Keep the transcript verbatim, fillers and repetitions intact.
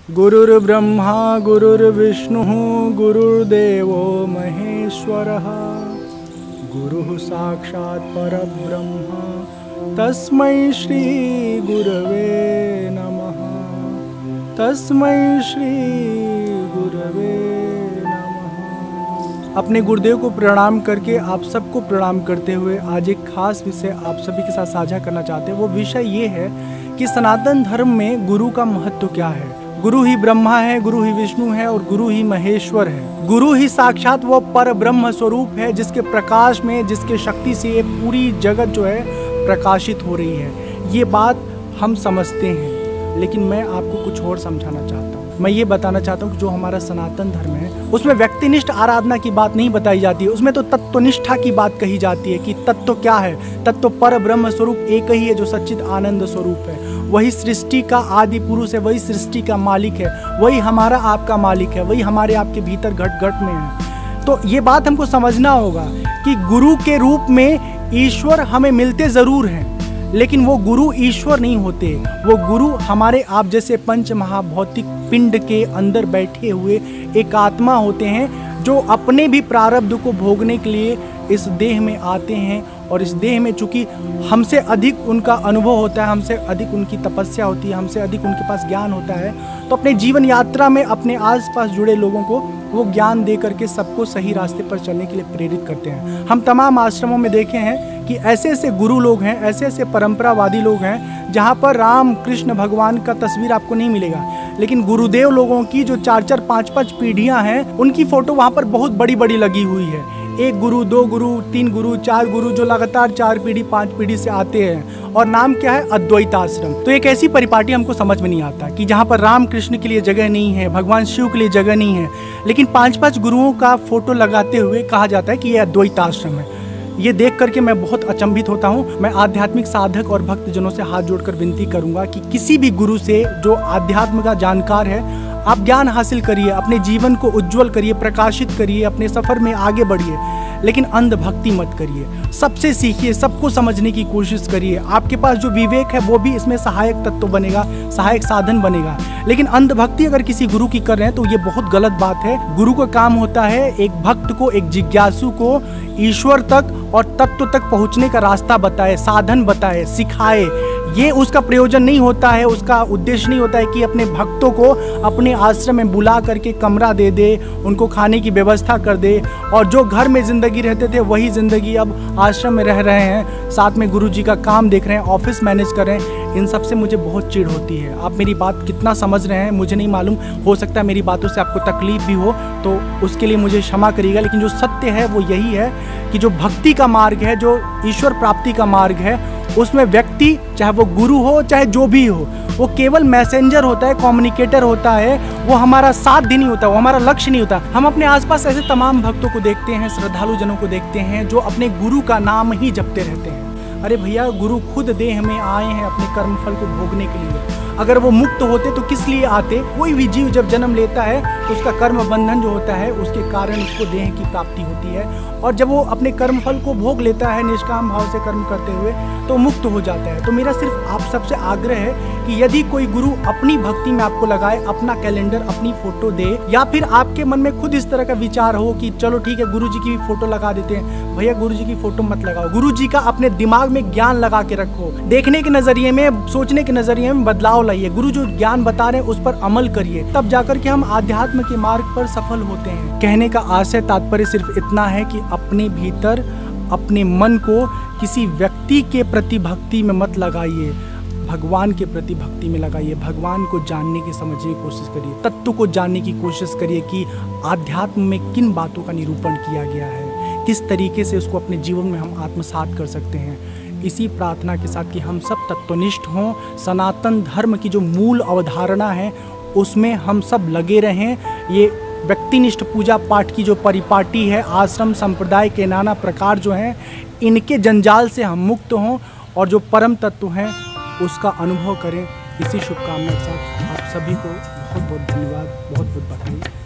गुरुर्ब्रह्मा गुरुर्विष्णुः गुरुर्देवो महेश्वरः गुरुः साक्षात् परब्रह्म तस्मै श्री गुरवे नमः तस्मै श्री गुरवे नमः। अपने गुरुदेव को प्रणाम करके आप सबको प्रणाम करते हुए आज एक खास विषय आप सभी के साथ साझा करना चाहते हैं। वो विषय ये है कि सनातन धर्म में गुरु का महत्व क्या है। गुरु ही ब्रह्मा है, गुरु ही विष्णु है और गुरु ही महेश्वर है। गुरु ही साक्षात वो पर ब्रह्म स्वरूप है जिसके प्रकाश में, जिसके शक्ति से ये पूरी जगत जो है प्रकाशित हो रही है। ये बात हम समझते हैं, लेकिन मैं आपको कुछ और समझाना चाहता हूँ। मैं ये बताना चाहता हूँ कि जो हमारा सनातन धर्म है उसमें व्यक्तिनिष्ठ आराधना की बात नहीं बताई जाती है, उसमें तो तत्वनिष्ठा की बात कही जाती है कि तत्व क्या है। तत्व पर ब्रह्म स्वरूप एक ही है जो सच्चिद आनंद स्वरूप है। वही सृष्टि का आदि पुरुष है, वही सृष्टि का मालिक है, वही हमारा आपका मालिक है, वही हमारे आपके भीतर घट घट में है। तो ये बात हमको समझना होगा कि गुरु के रूप में ईश्वर हमें मिलते ज़रूर हैं, लेकिन वो गुरु ईश्वर नहीं होते। वो गुरु हमारे आप जैसे पंच महाभौतिक पिंड के अंदर बैठे हुए एक आत्मा होते हैं जो अपने भी प्रारब्ध को भोगने के लिए इस देह में आते हैं। और इस देह में चूंकि हमसे अधिक उनका अनुभव होता है, हमसे अधिक उनकी तपस्या होती है, हमसे अधिक उनके पास ज्ञान होता है, तो अपने जीवन यात्रा में अपने आसपास जुड़े लोगों को वो ज्ञान दे करके सबको सही रास्ते पर चलने के लिए प्रेरित करते हैं। हम तमाम आश्रमों में देखे हैं कि ऐसे ऐसे गुरु लोग हैं, ऐसे ऐसे परंपरावादी लोग हैं जहाँ पर राम कृष्ण भगवान का तस्वीर आपको नहीं मिलेगा, लेकिन गुरुदेव लोगों की जो चार चार पाँच पाँच पीढ़ियाँ हैं उनकी फ़ोटो वहाँ पर बहुत बड़ी बड़ी लगी हुई है। एक गुरु, दो गुरु, तीन गुरु, चार गुरु जो लगातार चार पीढ़ी पांच पीढ़ी से आते हैं, और नाम क्या है, अद्वैत आश्रम। तो एक ऐसी परिपाटी हमको समझ में नहीं आता कि जहाँ पर राम कृष्ण के लिए जगह नहीं है, भगवान शिव के लिए जगह नहीं है, लेकिन पांच पांच गुरुओं का फोटो लगाते हुए कहा जाता है कि यह अद्वैत आश्रम है। ये देख करके मैं बहुत अचंभित होता हूँ। मैं आध्यात्मिक साधक और भक्तजनों से हाथ जोड़कर विनती करूंगा कि किसी भी गुरु से जो आध्यात्म का जानकार है, आप ज्ञान हासिल करिए, अपने जीवन को उज्जवल करिए, प्रकाशित करिए, अपने सफर में आगे बढ़िए, लेकिन अंध भक्ति मत करिए। सबसे सीखिए, सबको समझने की कोशिश करिए। आपके पास जो विवेक है वो भी इसमें सहायक तत्व बनेगा, सहायक साधन बनेगा। लेकिन अंध भक्ति अगर किसी गुरु की कर रहे हैं तो ये बहुत गलत बात है। गुरु का काम होता है एक भक्त को, एक जिज्ञासु को ईश्वर तक और तत्व तक पहुंचने का रास्ता बताए, साधन बताए, सिखाए। ये उसका प्रयोजन नहीं होता है, उसका उद्देश्य नहीं होता है कि अपने भक्तों को अपने आश्रम में बुला करके कमरा दे दे, उनको खाने की व्यवस्था कर दे, और जो घर में ज़िंदगी रहते थे वही ज़िंदगी अब आश्रम में रह रहे हैं, साथ में गुरु जी का काम देख रहे हैं, ऑफिस मैनेज कर रहे हैं। इन सब से मुझे बहुत चिढ़ होती है। आप मेरी बात कितना समझ रहे हैं मुझे नहीं मालूम, हो सकता है मेरी बातों से आपको तकलीफ भी हो, तो उसके लिए मुझे क्षमा करिएगा। लेकिन जो सत्य है वो यही है कि जो भक्ति का मार्ग है, जो ईश्वर प्राप्ति का मार्ग है, उसमें व्यक्ति चाहे वो गुरु हो चाहे जो भी हो, वो केवल मैसेंजर होता है, कम्युनिकेटर होता है। वो हमारा साथ नहीं होता, वो हमारा लक्ष्य नहीं होता। हम अपने आसपास ऐसे तमाम भक्तों को देखते हैं, श्रद्धालु जनों को देखते हैं जो अपने गुरु का नाम ही जपते रहते हैं। अरे भैया, गुरु खुद देह में आए हैं अपने कर्मफल को भोगने के लिए। अगर वो मुक्त होते तो किस लिए आते? कोई भी जीव जब जन्म लेता है तो उसका कर्म बंधन जो होता है उसके कारण उसको देह की प्राप्ति होती है, और जब वो अपने कर्म फल को भोग लेता है निष्काम भाव से कर्म करते हुए तो मुक्त हो जाता है। तो मेरा सिर्फ आप सबसे आग्रह है कि यदि कोई गुरु अपनी भक्ति में आपको लगाए, अपना कैलेंडर, अपनी फोटो दे, या फिर आपके मन में खुद इस तरह का विचार हो कि चलो ठीक है गुरु जी की भी फोटो लगा देते हैं, भैया गुरु जी की फोटो मत लगाओ। गुरु जी का अपने दिमाग में ज्ञान लगा के रखो, देखने के नजरिए में, सोचने के नजरिए में बदलाव लाइए। गुरु जो ज्ञान बता रहे हैं उस पर अमल करिए, तब जाकर के हम आध्यात्म के मार्ग पर सफल होते हैं। कहने का आशय तात्पर्य सिर्फ इतना है कि अपने भीतर अपने मन को किसी व्यक्ति के प्रति भक्ति में मत लगाइए, भगवान के प्रति भक्ति में लगाइए। भगवान को जानने की समझने की कोशिश करिए, तत्व को जानने की कोशिश करिए कि आध्यात्म में किन बातों का निरूपण किया गया है, किस तरीके से उसको अपने जीवन में हम आत्मसात कर सकते हैं। इसी प्रार्थना के साथ कि हम सब तत्वनिष्ठ हों, सनातन धर्म की जो मूल अवधारणा है उसमें हम सब लगे रहें। ये व्यक्तिनिष्ठ पूजा पाठ की जो परिपाटी है, आश्रम संप्रदाय के नाना प्रकार जो हैं, इनके जंजाल से हम मुक्त हों और जो परम तत्व हैं उसका अनुभव करें। इसी शुभकामना के साथ आप सभी को बहुत बहुत धन्यवाद, बहुत बहुत बधाई।